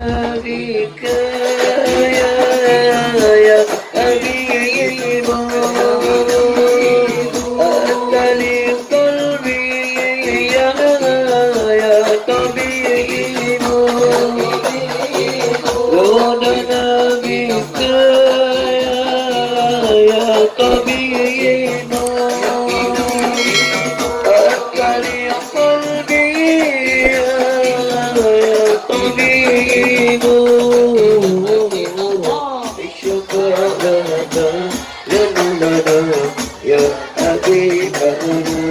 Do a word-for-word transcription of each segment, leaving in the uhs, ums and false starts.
بك يا يا حبيب أنت لقلبي يا يا طبيب غننا بك يا يا طبيب أنت لقلبي يا يا طبيب الشفاعة لنا يا حبيبنا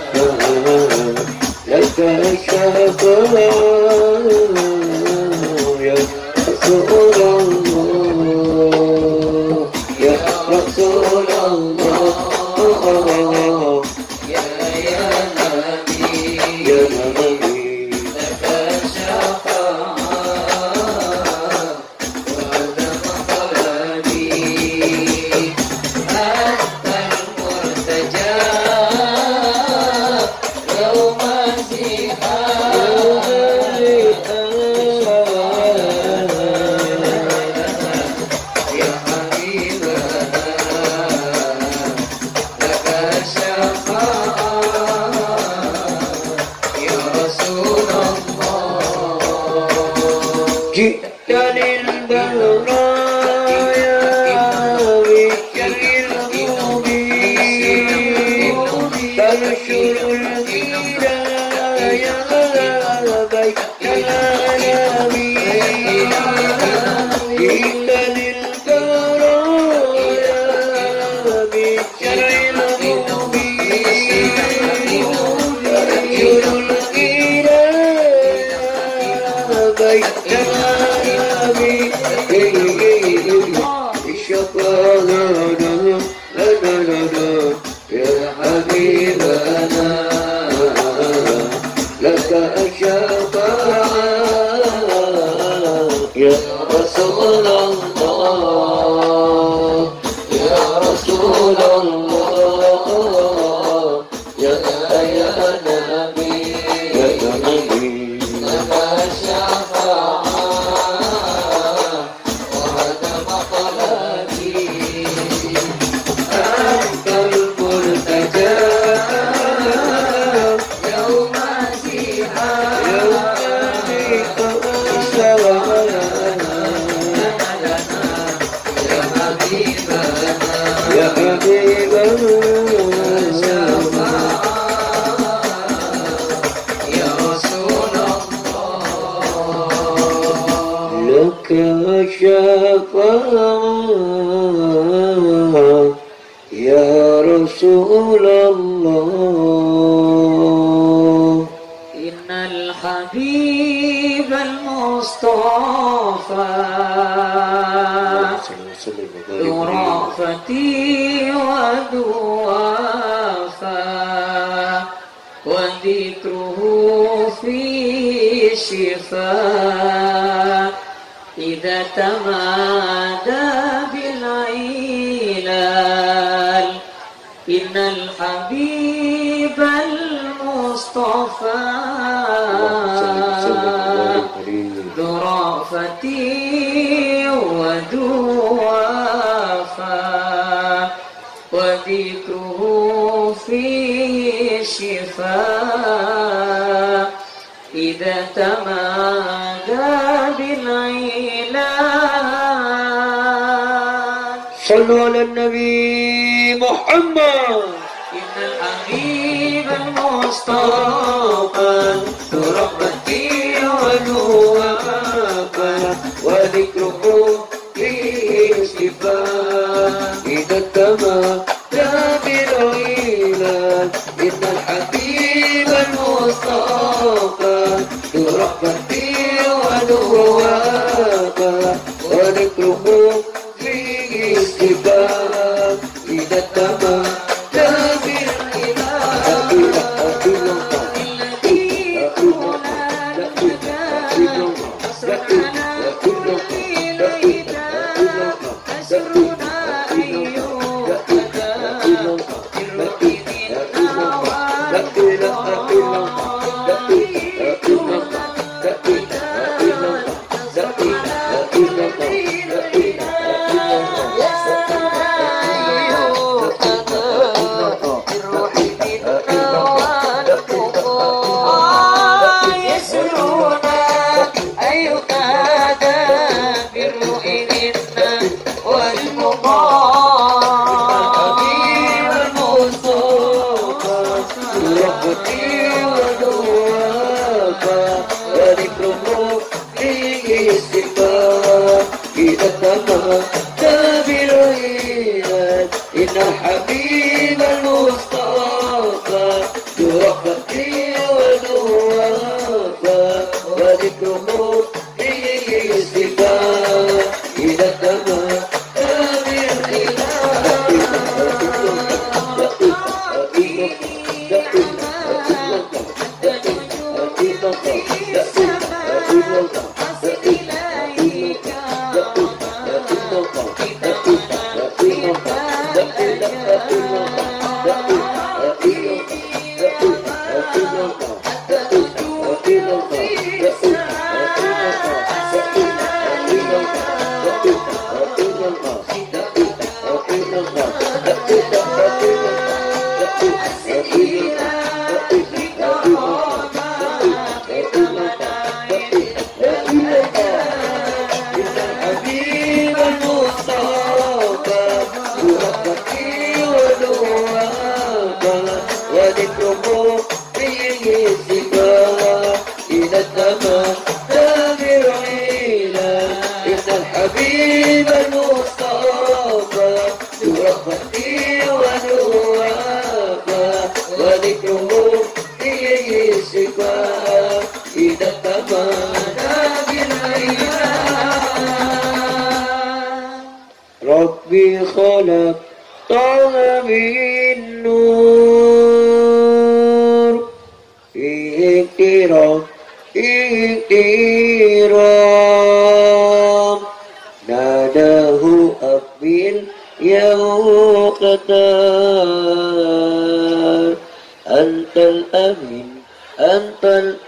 لك الشفاعة يا رسول الله يا رسول الله يا يا نبي يا نبي لك الشفاعة وأنت مطلبي أنت المرتجى يوم جئت للبرايا بالشر المبين تنشر الهدايا بين العالمين جئت للبرايا بالشر المبين تنشر الهدايا بين يا حبيبنا لك الشفاعة يا رسول الله يا رسول الله يا يا نبي يا نبي لك الشفاعة يا حبيب يا رسول الله لك الشفاعة يا رسول الله إن الحبيب المصطفى ذو رأفتي وذو وفا وذكره في شفاء إذا تمادى بالعلال إن الحبيب المصطفى ذو رأفتي وذو وفا وذكره في شفاء إذا تمادى بالعلال صلوا على النبي محمد إن الحبيب المصطفى ذو رحمتي وذو وفا وذكره فيه شفاء إذا تمادى بالعلال إن الحبيب المصطفى ذو رحمتي وذو وفا وذكره فيه شفاء إذا تمادى بالعلال الصفات إذا تمت بالعياد إن الحبيب المصطفى برحمته ونوافى وذكره فيه الصفات إذا تمت حبيب المصطفى برحمته ونوافى وذكره فيه الشفاء إذا تمنى بالعيان ربي خلق طه من نور فيه اكترام اكترام ناداه أقبل يا مقتار أنت الأمين أنت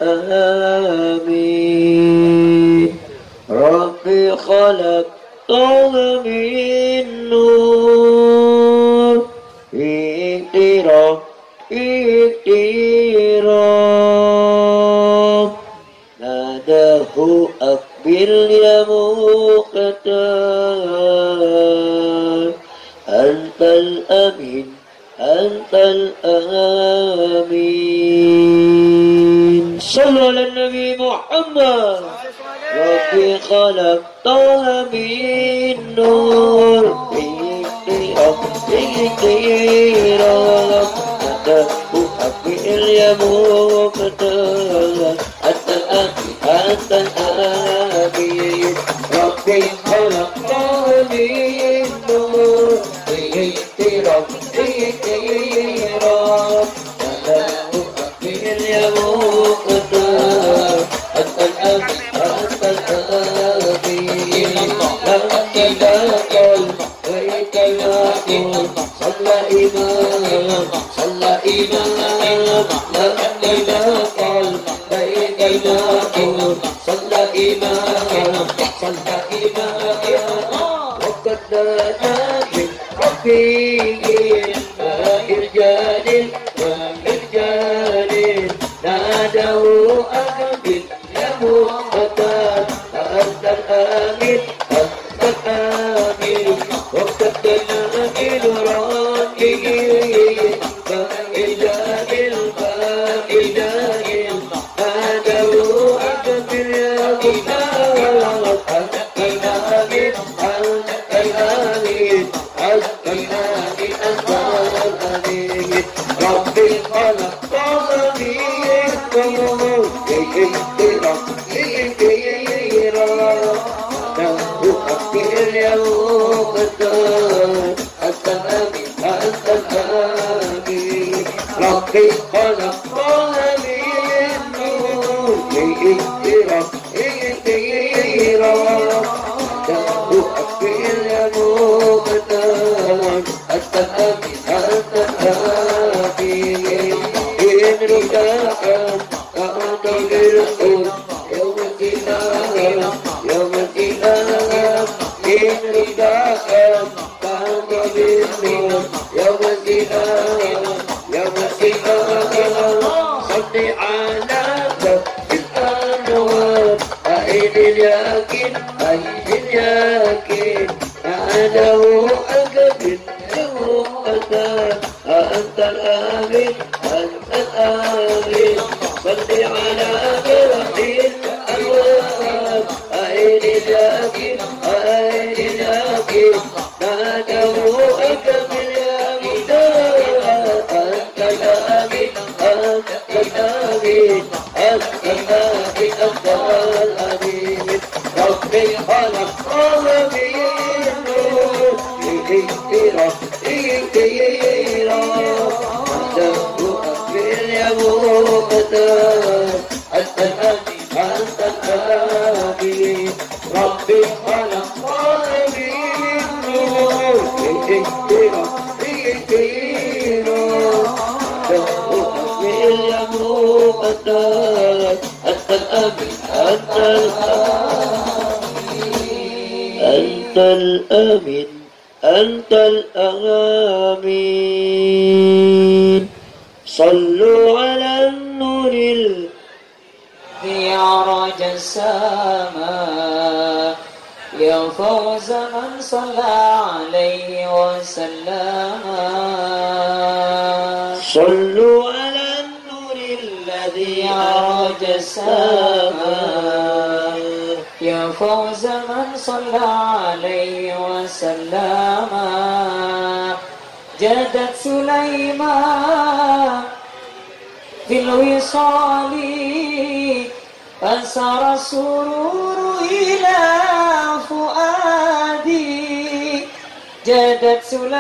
الأمين ربي خلق طه من نور اكترام اكترام ناداه أقبل يا مقتار أنت الأمين أنت الأمين صلوا على النبي محمد ربي خلق طه من نور اكترام اكترام ناداه أقبل يا مقتار أنت الأمين أنت الأمين ربي خلق طه من نور اكترام اكترام ناداه أقبل يا مقتار أنت الأمين أنت الأمين لك القلب وإليك المقول صلى إمام صلى إمام لك القلب وإليك المقول صلى إمام صلى إمام وقد نادى من ربه وإرجال وإرجال ناداه أقبل يا مقتار أنت الآمين أنت الآمين وقد نادى ربه فإرجال فإرجال ناداه أقبل يا مقتار أنت الآمين أنت الآمين أنت الآمين أنت الآمين ربي خلق طه من نور اكترام اكترام ناداه أقبل يا مقتار أنت الآمين أنت الآمين ربي خلق طه من نور اكترام اكترام ناداه أقبل يا مقتار أنت الآمين أنت الآمين إن رجاء أعطى بالقول يوم القيامة يوم القيامة إن رجاء أعطى بالقول يوم القيامة يوم القيامة صل على ذات الأنوار أين اليقين أين اليقين ناداه أقبل يا مقتار أنت الآمين أنت الآمين صل على برح الأنوار عين الأكل عين الأكل نادوا أكمل يا مختار أنت الأمين أنت الأمين أنت الأمين أنت الأمين ربي خلق العالمين إكترا إكترا نادوا أكمل يا مختار أنت الأمين أنت الأمين ربي خلق العالمين إكترا إكترا أنت الأمين أنت الأمين أنت الأمين أنت الأمين صلوا على النور الذي عرج السماء يا فوز من صلى عليه وسلم صلوا على النور الذي عرج السماء يا فوز من صلى عليه وسلم جادت سليمان في الوصال أسر السرور إلى فؤادي جادت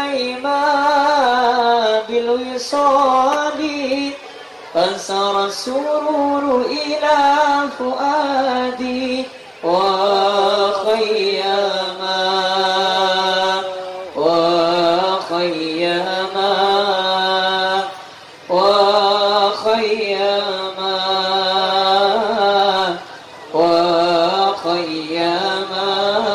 سليمان بالوصال أسر السرور إلى فؤادي وخيما وخيما وخيما وخيما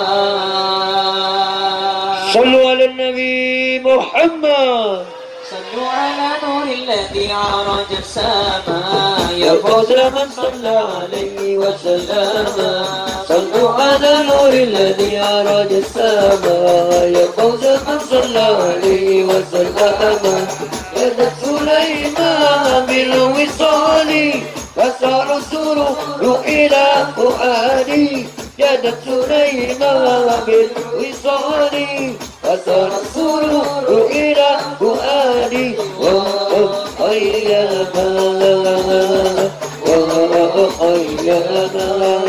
صلوا على النبي محمد صلوا على نور الذي عرج السماء يا فوز من صلى عليه وسلم صلوا على نور الذي عرج السماء يا فوز من صلى عليه وسلم جادت سليمان بالوصال فسار السرور إلى فؤادي جادت سليمان بالوصال فسار السرور إلى فؤادي وخيما وخيما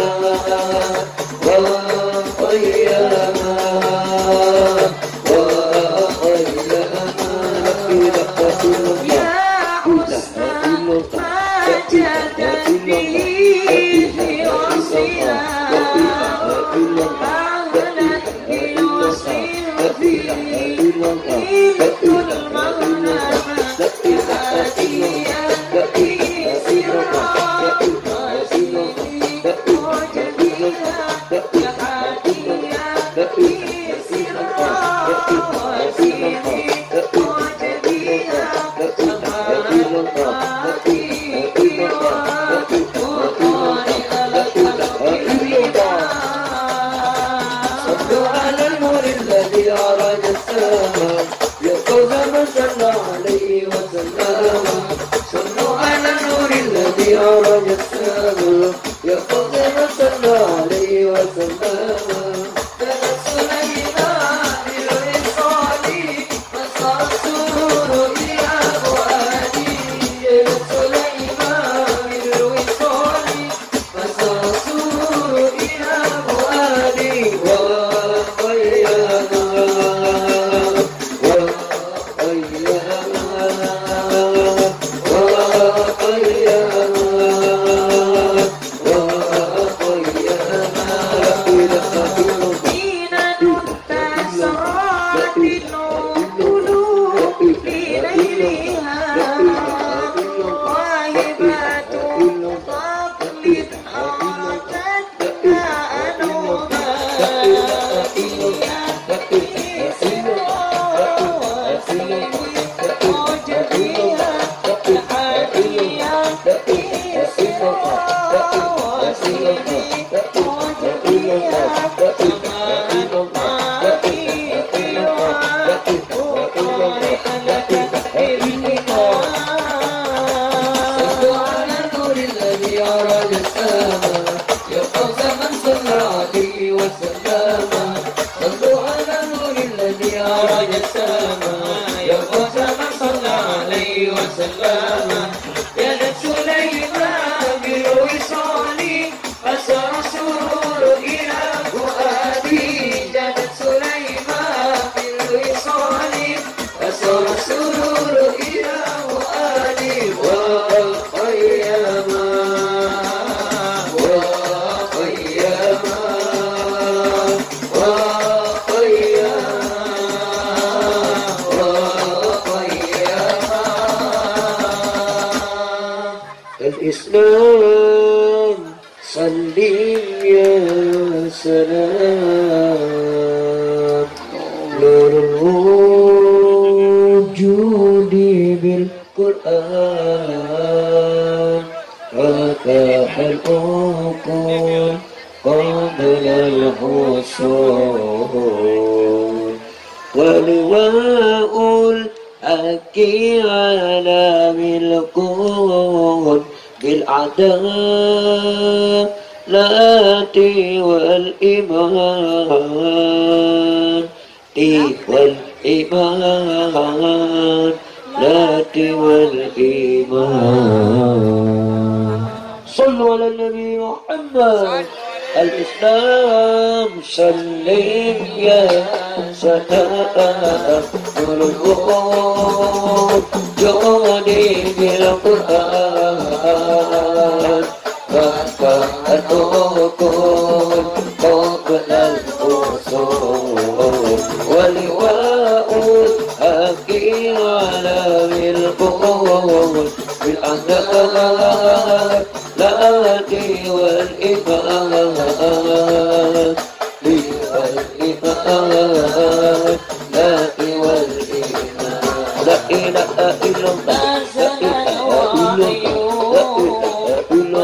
وخيما يا حسن ما جادت به في وصلها أغلت بالوصل فيه إذ المغنم آتيا في سرا وسيدي وجديها يحاتيا في سرا وسيدي وجديها صلوا على النور الذي عرج السماء يا فوز من صلى عليه وسلم صلوا على النور الذي عرج السماء يا فوز من صلى عليه وسلم جادت سليمان بالوصال فسار السرور إلى فؤادي جادت سليمان بالوصال فسار السرور إلى فؤادي وخيما صلوا على النور الذي عرج السماء يا فوز من صلى عليه عليه وسلم صلوا على النور الذي أعرج السماء يا فوز من صلى عليه وسلم يا ذا سليمان بالوصال أسر السرور إلى فؤادي جادت سليمان بالوصال أسر السرور إلى فؤادي وخيما وخيما وخيما وخيما الإسلام صلي يا سلام نور الوجود بالقرآن فتح العقول قبل الحصول ولواء الحق على بالكون بالعدالة والإيمان والإيمان لا والإيمان صلوا على النبي محمد الإسلام سلم يا سلام والوقود جوني بالقرآن فتح العقول قبل الأصول ولواء الحق على بالقول بالعدالة والإيمان والإيمان لا والإيمان لا إله إلا الله لا إله إلا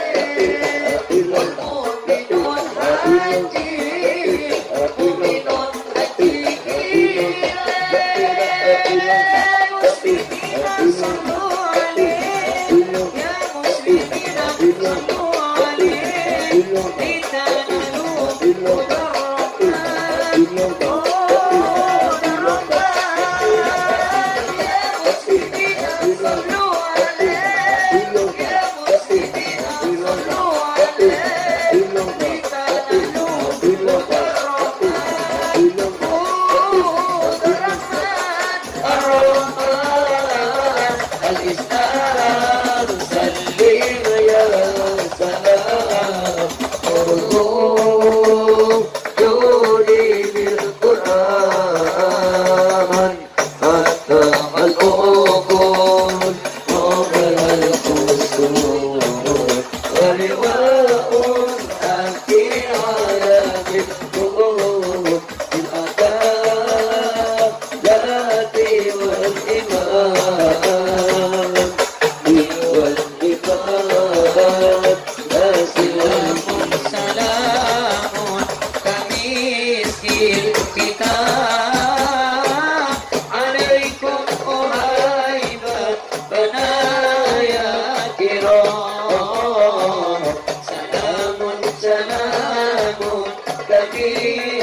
Haji,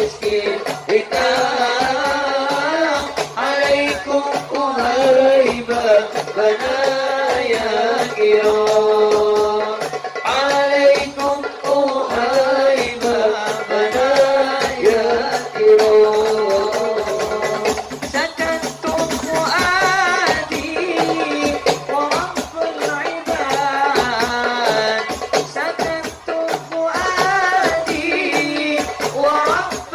miskin kita alaikum uhaibah banaya kiram alaikum uhaibah banaya kiram سكنتم فؤادي ورب العباد سكنتم فؤادي ورب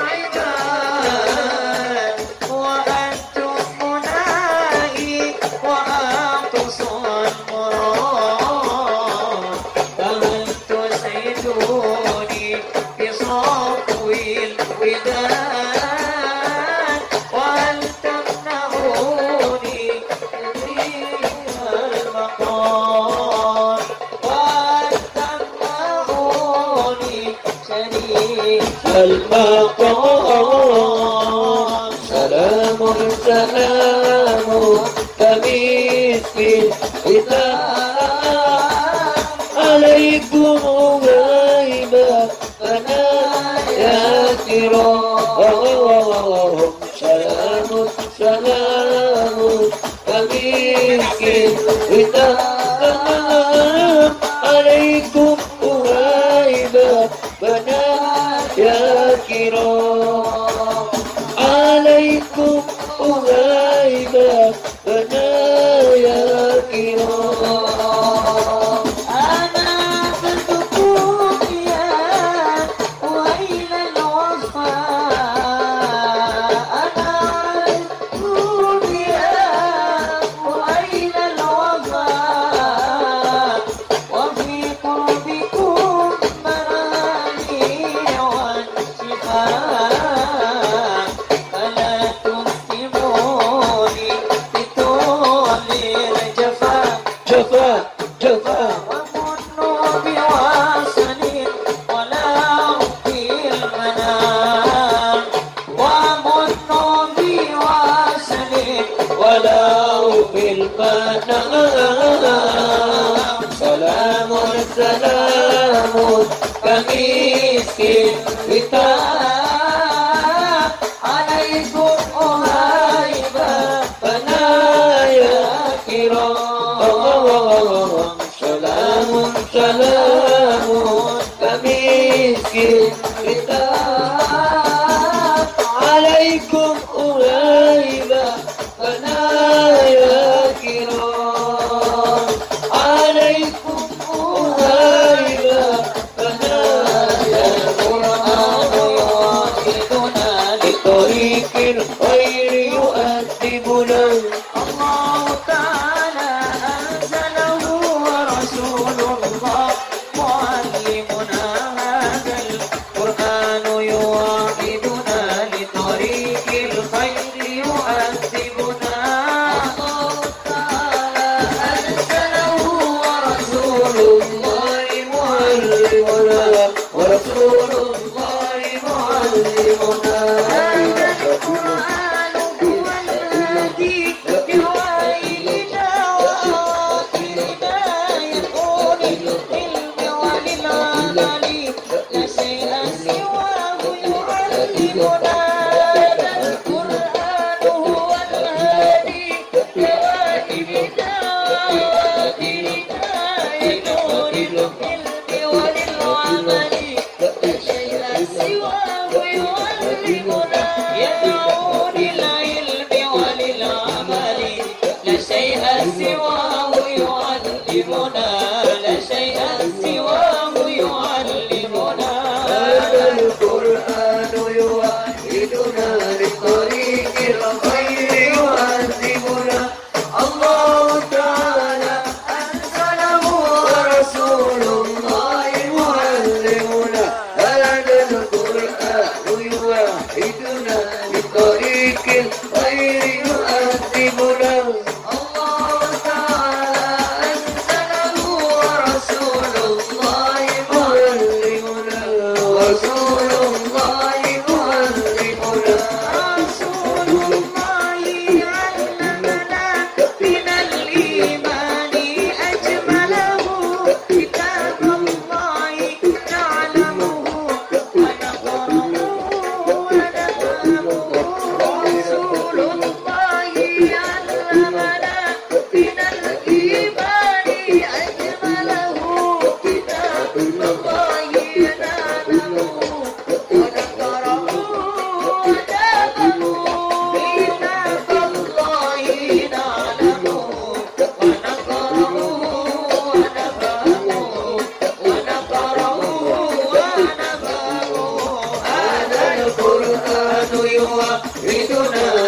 العباد وأنتم منائي وأعطس المراد فهل تسعدوني بصفو الوداد وهل تمنعوني تدريب المقام وهل تمنعوني شريك المقام سلام سلام كمسك الختام عليكم غيبة بنايا كرام سلام سلام كمسك الختام عليكم غيبة بنايا كرام عليكم غيبة بنايا كرام أنا بنتكم يا ويل الوفاء أنا بنتكم يا ويل الوفاء وفي قربكم منامي والشفاء فلا تسلموني بطول الجفاء جفا جفا ومنوا بواصل ولا في المنام ومنوا بواصل ولو في المنام سلام سلام كمسك الختام عليكم أهيبة بنايا كرام سلام سلام كمسك الختام عليكم أهيبة بنايا كرام عليكم أهيبة بنايا القرآن يوحدنا لطريق الخير يؤدبنا الله تعالى أنزله ورسول الله معلمنا هذا القرآن يوحدنا لطريق الخير يؤدبنا الله تعالى أنزله ورسول الله معلمنا ورسول الله معلمنا هذا القرآن هو الهادي لوالدنا وآخرنا يكون للعلم وللعمل لا شيء سواه يعلمنا هذا القرآن هو الهادي لوالدنا وآخرنا يكون للعلم وللعمل لا شيء سواه يعلمنا يدعو للعلم وللعمل لا شيء سواه يعلمنا لا شيء سواه يعلمنا هذا القرآن يوحدنا لطريق الخير يهذبنا الله تعالى أنزله ورسول الله معلمنا هذا القرآن يوحدنا لطريق القرآن يوحدنا